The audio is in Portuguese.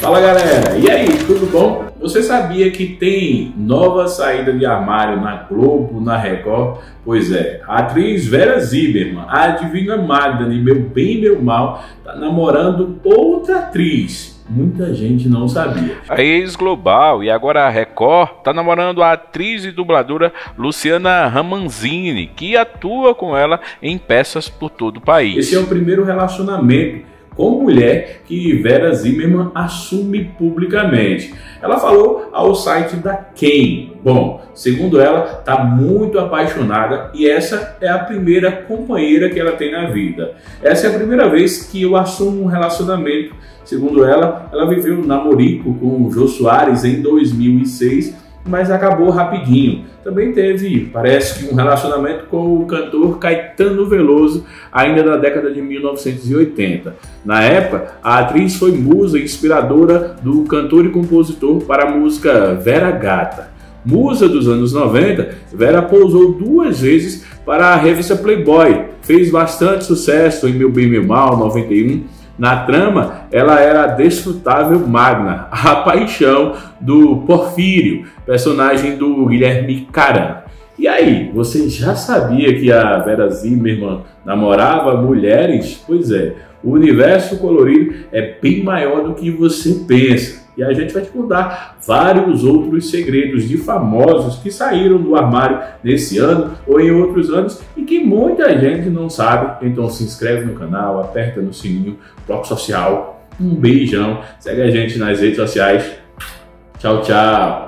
Fala galera, e aí, tudo bom? Você sabia que tem nova saída de armário na Globo, na Record? Pois é, a atriz Vera Zimmermann, a Divina Magda de Meu Bem e Meu Mal, tá namorando outra atriz. Muita gente não sabia. A ex-Global e agora a Record tá namorando a atriz e dubladora Luciana Ramanzini, que atua com ela em peças por todo o país. Esse é o primeiro relacionamento com mulher que Vera Zimmermann assume publicamente. Ela falou ao site da Quem. Bom, segundo ela, está muito apaixonada e essa é a primeira companheira que ela tem na vida. Essa é a primeira vez que eu assumo um relacionamento. Segundo ela, ela viveu um namorico com o Jô Soares em 2006, mas acabou rapidinho. Também teve, parece que um relacionamento com o cantor Caetano Veloso, ainda na década de 1980. Na época, a atriz foi musa inspiradora do cantor e compositor para a música Vera Gata. Musa dos anos 90, Vera pousou 2 vezes para a revista Playboy, fez bastante sucesso em Meu Bem e Meu Mal, 91, Na trama, ela era a desfrutável Magna, a paixão do Porfírio, personagem do Guilherme Caram. E aí, você já sabia que a Vera Zimmermann namorava mulheres? Pois é, o universo colorido é bem maior do que você pensa. E a gente vai te contar vários outros segredos de famosos que saíram do armário nesse ano ou em outros anos e que muita gente não sabe. Então se inscreve no canal, aperta no sininho, toque social. Um beijão, segue a gente nas redes sociais. Tchau, tchau!